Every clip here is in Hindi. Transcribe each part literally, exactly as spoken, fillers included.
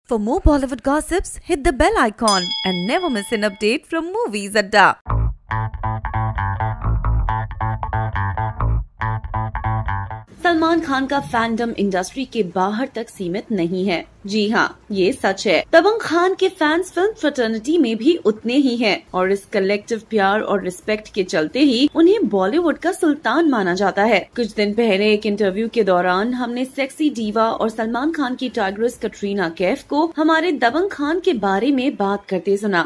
For more Bollywood gossips, hit the bell icon and never miss an update from Movies Adda. Salman Khan का फैंडम इंडस्ट्री के बाहर तक सीमित नहीं है। जी हाँ, ये सच है। दबंग खान के फैंस फिल्म फ्रेटर्निटी में भी उतने ही हैं और इस कलेक्टिव प्यार और रिस्पेक्ट के चलते ही उन्हें बॉलीवुड का सुल्तान माना जाता है। कुछ दिन पहले एक इंटरव्यू के दौरान हमने सेक्सी डीवा और सलमान खान की टाइग्रेस कटरीना कैफ को हमारे दबंग खान के बारे में बात करते सुना।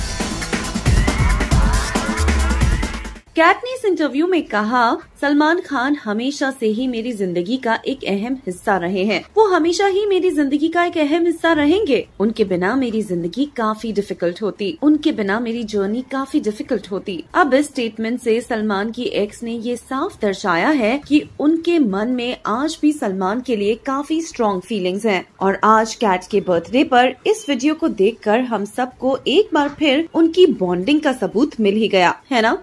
कैट ने इस इंटरव्यू में कहा, सलमान खान हमेशा से ही मेरी जिंदगी का एक अहम हिस्सा रहे हैं। वो हमेशा ही मेरी जिंदगी का एक अहम हिस्सा रहेंगे। उनके बिना मेरी जिंदगी काफी डिफिकल्ट होती। उनके बिना मेरी जर्नी काफी डिफिकल्ट होती। अब इस स्टेटमेंट से सलमान की एक्स ने ये साफ दर्शाया है कि उनके मन में आज भी सलमान के लिए काफी स्ट्रॉन्ग फीलिंग्स हैं। और आज कैट के बर्थडे पर इस वीडियो को देखकर हम सबको एक बार फिर उनकी बॉन्डिंग का सबूत मिल ही गया, है ना?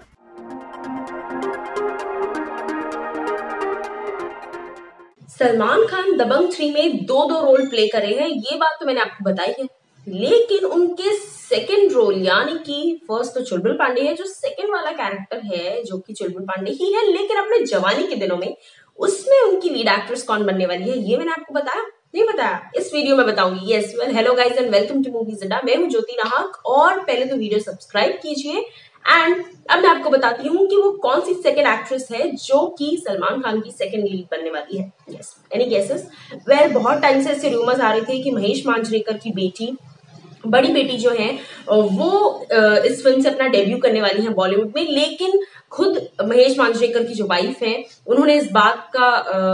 सलमान खान दबंग थ्री में दो दो रोल प्ले करे हैं, ये बात तो मैंने आपको बताई है। लेकिन उनके सेकंड रोल यानी कि फर्स्ट तो चुलबुल पांडे है, जो सेकंड वाला कैरेक्टर है जो कि चुलबुल पांडे ही है, लेकिन अपने जवानी के दिनों में उसमें उनकी लीड एक्ट्रेस कौन बनने वाली है ये मैंने आपको बताया नहीं बताया, इस वीडियो में बताऊंगी। Yes well hello guys and welcome to movies Adda. मैं हूं ज्योति नाहक और पहले तो वीडियो सब्सक्राइब कीजिए एंड अब मैं आपको बताती हूँ कि वो कौन सी सेकंड एक्ट्रेस है जो कि सलमान खान की सेकंड लीड बनने वाली है। Yes any guesses? वेल बहुत टाइम से ऐसे रूमर्स आ रहे थे कि महेश मांजरेकर की बेटी बड़ी बेटी जो है वो इस फिल्म से अपना डेब्यू करने वाली है बॉलीवुड में, लेकिन खुद महेश मांजरेकर की जो वाइफ है उन्होंने इस बात का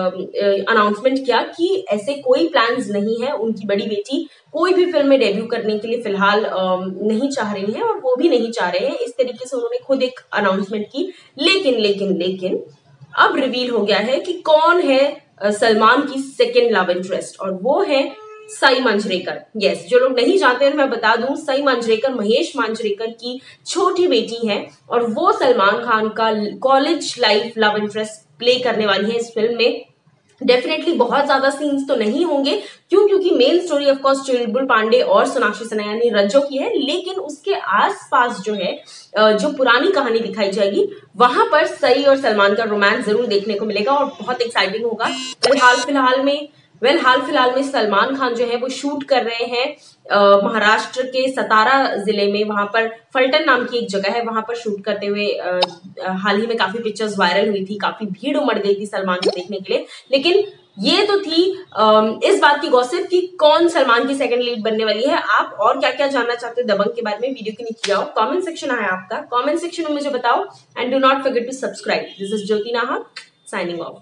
अनाउंसमेंट किया कि ऐसे कोई प्लान्स नहीं है। उनकी बड़ी बेटी कोई भी फिल्म में डेब्यू करने के लिए फिलहाल नहीं चाह रही है और वो भी नहीं चाह रहे हैं। इस तरीके से उन्होंने खुद एक अनाउंसमेंट की। लेकिन लेकिन लेकिन अब रिवील हो गया है कि कौन है सलमान की सेकेंड लव इंटरेस्ट, और वो है साई मांजरेकर। यस, जो लोग नहीं जानते हैं मैं बता दूं, साई मांजरेकर महेश मांजरेकर की छोटी बेटी है और वो सलमान खान का college life love interest play करने वाली है इस फिल्म में। डेफिनेटली बहुत ज्यादा सीन्स तो नहीं होंगे, क्यों? क्योंकि main story of course Chulbul Pandey और सोनाक्षी सिन्हा यानी रज्जो की है, लेकिन उसके आसपास जो है जो पुरानी कहानी दिखाई जाएगी वहां पर सई और सलमान का रोमांस जरूर देखने को मिलेगा और बहुत एक्साइटिंग होगा। हाल फिलहाल में वेल हाल फिलहाल में सलमान खान जो है वो शूट कर रहे हैं महाराष्ट्र के सतारा जिले में। वहां पर फलटन नाम की एक जगह है, वहां पर शूट करते हुए आ, हाल ही में काफी पिक्चर्स वायरल हुई थी, काफी भीड़ उमड़ गई थी सलमान को देखने के लिए। लेकिन ये तो थी आ, इस बात की गॉसिप कि कौन सलमान की सेकंड लीड बनने वाली है। आप और क्या क्या जानना चाहते हो दबंग के बारे में, वीडियो के नीचे आओ, कमेंट सेक्शन है आपका, कमेंट सेक्शन में मुझे बताओ and do not forget to subscribe. This is Jyoti Nahak signing off.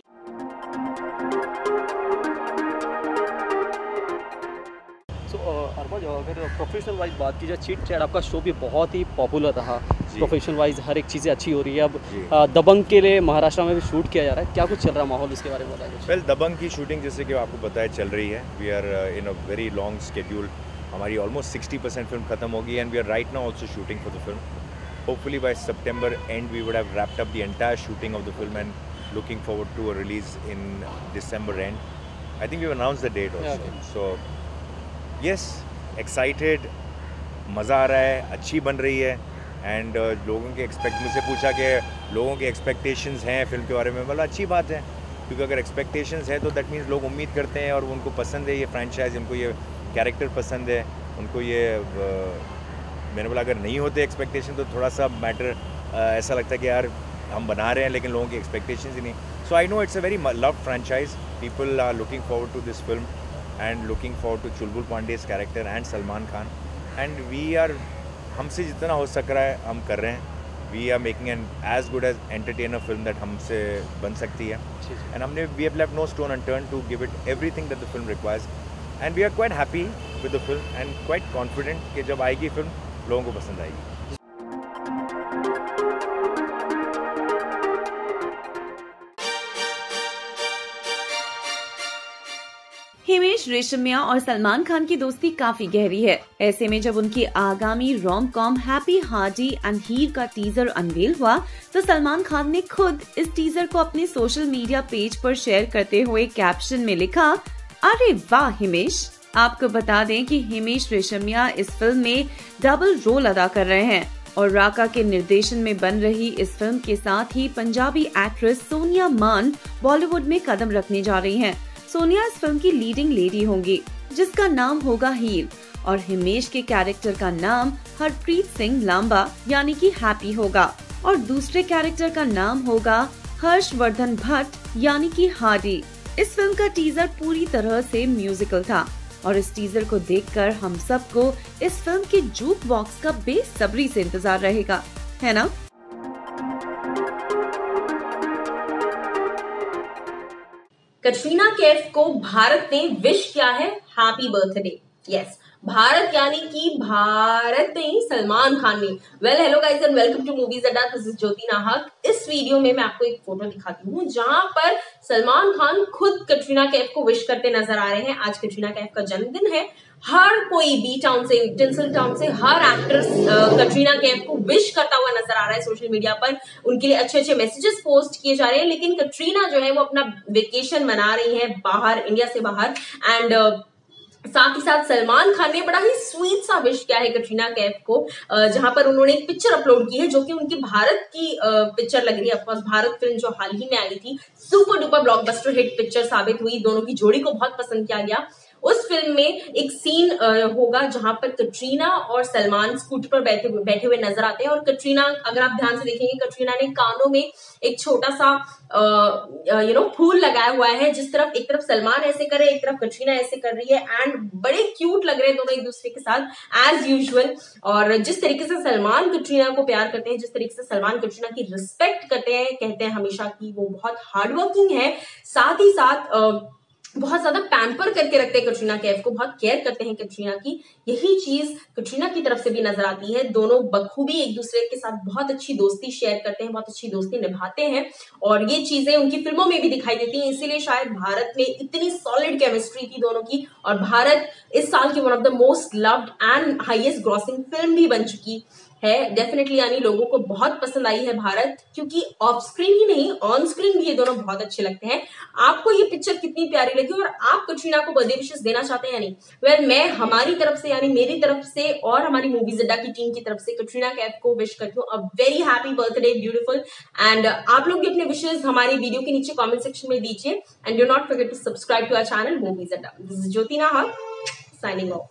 अगर प्रोफेशनल वाइज बात की जाए, चीट चैट आपका शो भी बहुत ही पॉपुलर रहा। प्रोफेशनल वाइज हर एक चीज़ें अच्छी हो रही है। अब दबंग के लिए महाराष्ट्र में भी शूट किया जा रहा है, क्या कुछ चल रहा है माहौल, इसके बारे में बताइए। वेल दबंग की शूटिंग जैसे कि आपको पता है चल रही है। We are in a very long schedule. हमारी ऑलमोस्ट सिक्सटी परसेंट फिल्म खत्म होगी and we are right now also shooting for the film. Hopefully by September end we would have wrapped up the entire shooting of the film and looking forward to a release in December end. I think we have announced the date also. So yes, excited, मज़ा आ रहा है, अच्छी बन रही है एंड uh, लोगों के एक्सपेक्ट मुझसे पूछा कि लोगों के एक्सपेक्टेशंस हैं फिल्म के बारे में। मतलब अच्छी बात है, क्योंकि अगर एक्सपेक्टेशंस है तो दैट मीन्स लोग उम्मीद करते हैं और उनको पसंद है ये फ्रेंचाइज, उनको ये कैरेक्टर पसंद है, उनको ये uh, मैंने बोला अगर नहीं होते एक्सपेक्टेशन तो थोड़ा सा मैटर uh, ऐसा लगता है कि यार हम बना रहे हैं लेकिन लोगों की एक्सपेक्टेशंस ही नहीं। So I know it's a very love franchise. People are looking forward to this film and looking forward to Chulbul Pandey's character and Salman Khan, and we are हमसे जितना हो सक रहा है हम कर रहे हैं। We are making an as good as entertainer film that हमसे बन सकती है and हमने we have left no stone unturned to give it everything that the film requires and we are quite happy with the film and quite confident कि जब आएगी फिल्म लोगों को पसंद आएगी। हिमेश रेशमिया और सलमान खान की दोस्ती काफी गहरी है। ऐसे में जब उनकी आगामी rom com happy hardy and Heer का टीजर अनवेल हुआ तो सलमान खान ने खुद इस टीजर को अपने सोशल मीडिया पेज पर शेयर करते हुए कैप्शन में लिखा, अरे वाह हिमेश, आपको बता दें कि हिमेश रेशमिया इस फिल्म में डबल रोल अदा कर रहे हैं और राका के निर्देशन में बन रही इस फिल्म के साथ ही पंजाबी एक्ट्रेस सोनिया मान बॉलीवुड में कदम रखने जा रही हैं। सोनिया इस फिल्म की लीडिंग लेडी होंगी, जिसका नाम होगा हील, और हिमेश के कैरेक्टर का नाम हरप्रीत सिंह लांबा यानी कि हैप्पी होगा और दूसरे कैरेक्टर का नाम होगा हर्षवर्धन भट्ट यानी कि हार्डी। इस फिल्म का टीजर पूरी तरह से म्यूजिकल था और इस टीजर को देखकर हम सबको इस फिल्म के जूक बॉक्स का बेसब्री से इंतजार रहेगा, है ना? कटरीना कैफ को भारत ने विश किया है हैप्पी बर्थडे। यस, भारत यानी कि भारत नहीं, सलमान खान ने। Well hello guys and welcome to movies अड्डा, दिस इज ज्योति नाहक। इस वीडियो में मैं आपको एक फोटो दिखाती हूँ जहां पर सलमान खान खुद कटरीना कैफ को विश करते नजर आ रहे हैं। आज कटरीना कैफ का जन्मदिन है। हर कोई बी टाउन से, टिंसल टाउन से हर एक्ट्रेस कटरीना कैफ को विश करता हुआ नजर आ रहा है। सोशल मीडिया पर उनके लिए अच्छे अच्छे मैसेजेस पोस्ट किए जा रहे हैं, लेकिन कटरीना जो है वो अपना वेकेशन मना रही है बाहर, इंडिया से बाहर। एंड साथ ही साथ सलमान खान ने बड़ा ही स्वीट सा विश किया है कटरीना कैफ को, जहां पर उन्होंने एक पिक्चर अपलोड की है जो कि उनकी भारत की पिक्चर लग रही है। ऑफकोर्स भारत फिल्म जो हाल ही में आई थी, super duper blockbuster hit picture साबित हुई, दोनों की जोड़ी को बहुत पसंद किया गया। उस फिल्म में एक सीन होगा जहां पर कटरीना और सलमान स्कूटर पर बैठे बैठे हुए नजर आते हैं और कटरीना, अगर आप ध्यान से देखेंगे, कटरीना ने कानों में एक छोटा सा यू नो फूल लगाया हुआ है। जिस तरफ एक तरफ सलमान ऐसे करे, एक तरफ कटरीना ऐसे कर रही है एंड बड़े क्यूट लग रहे हैं दोनों एक दूसरे के साथ एज यूजुअल। और जिस तरीके से सलमान कटरीना को प्यार करते हैं, जिस तरीके से सलमान कटरीना की रिस्पेक्ट करते हैं, कहते हैं हमेशा कि वो बहुत हार्डवर्किंग है, साथ ही साथ बहुत ज्यादा पैम्पर करके रखते हैं कटरीना कैफ को, बहुत केयर करते हैं कटरीना की। यही चीज कटरीना की तरफ से भी नजर आती है। दोनों बखूबी एक दूसरे के साथ बहुत अच्छी दोस्ती शेयर करते हैं, बहुत अच्छी दोस्ती निभाते हैं और ये चीजें उनकी फिल्मों में भी दिखाई देती हैं। इसीलिए शायद भारत में इतनी सॉलिड केमिस्ट्री थी दोनों की और भारत इस साल की one of the most loved and highest grossing film भी बन चुकी है। डेफिनेटली यानी लोगों को बहुत पसंद आई है भारत, क्योंकि ऑफ स्क्रीन ही नहीं ऑन स्क्रीन भी ये दोनों बहुत अच्छे लगते हैं। आपको ये पिक्चर कितनी प्यारी लगी और आप कटरीना को बर्थडे विशेस देना चाहते हैं या नहीं? वेल well, मैं हमारी तरफ से यानी मेरी तरफ से और हमारी मूवीज अड्डा की टीम की तरफ से कटरीना कैफ को विश करती हूँ a very happy birthday, beautiful. And आप लोग भी अपने विशेष हमारी वीडियो के नीचे कॉमेंट सेक्शन में दीजिए and do not forget to subscribe to our channel movies अड्डा। This is Jyoti Nahak signing of.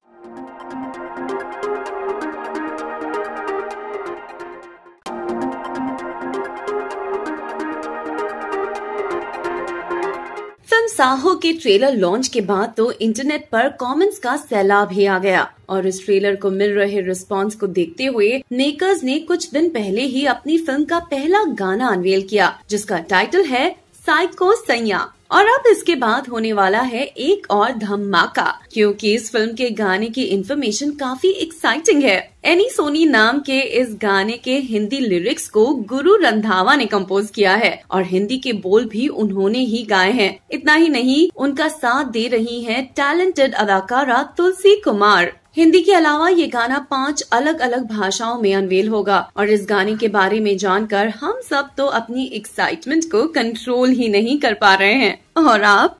Film Saho के ट्रेलर लॉन्च के बाद तो इंटरनेट पर कमेंट्स का सैलाब ही आ गया और इस ट्रेलर को मिल रहे रिस्पांस को देखते हुए मेकर्स ने कुछ दिन पहले ही अपनी फिल्म का पहला गाना अनवील किया, जिसका टाइटल है साइको सैया। और अब इसके बाद होने वाला है एक और धमाका, क्योंकि इस फिल्म के गाने की इन्फॉर्मेशन काफी एक्साइटिंग है। एनी सोनी नाम के इस गाने के हिंदी लिरिक्स को गुरु रंधावा ने कंपोज किया है और हिंदी के बोल भी उन्होंने ही गाए हैं। इतना ही नहीं, उनका साथ दे रही हैं टैलेंटेड अदाकारा तुलसी कुमार। हिंदी के अलावा ये गाना पांच अलग अलग भाषाओं में अनवील होगा और इस गाने के बारे में जानकर हम सब तो अपनी एक्साइटमेंट को कंट्रोल ही नहीं कर पा रहे हैं। और आप?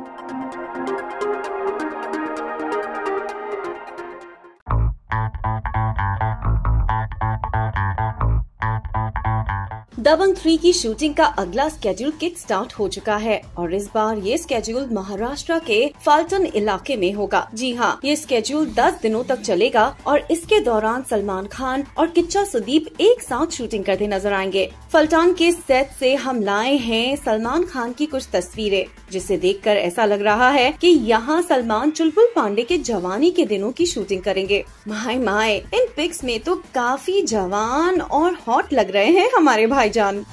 दबंग थ्री की शूटिंग का अगला स्केड्यूल किक स्टार्ट हो चुका है और इस बार ये स्केड्यूल महाराष्ट्र के फलटण इलाके में होगा। जी हाँ, ये स्केड्यूल दस दिनों तक चलेगा और इसके दौरान सलमान खान और किच्चा सुदीप एक साथ शूटिंग करते नजर आएंगे। फलटण के सेट से हम लाए हैं सलमान खान की कुछ तस्वीरें, जिसे देखकर ऐसा लग रहा है कि यहाँ सलमान चुलबुल पांडे के जवानी के दिनों की शूटिंग करेंगे। माय माय, इन पिक्स में तो काफी जवान और हॉट लग रहे हैं हमारे भाईजान।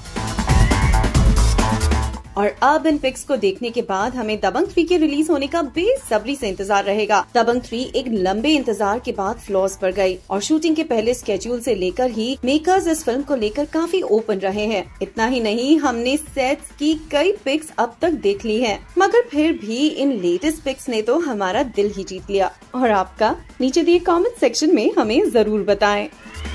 और अब इन पिक्स को देखने के बाद हमें दबंग थ्री के रिलीज होने का बेसब्री से इंतजार रहेगा। दबंग थ्री एक लंबे इंतजार के बाद फ्लॉस पर गई और शूटिंग के पहले स्केड्यूल से लेकर ही मेकर्स इस फिल्म को लेकर काफी ओपन रहे हैं। इतना ही नहीं, हमने सेट्स की कई पिक्स अब तक देख ली हैं, मगर फिर भी इन लेटेस्ट पिक्स ने तो हमारा दिल ही जीत लिया। और आपका? नीचे दिए कमेंट सेक्शन में हमें जरूर बताएं।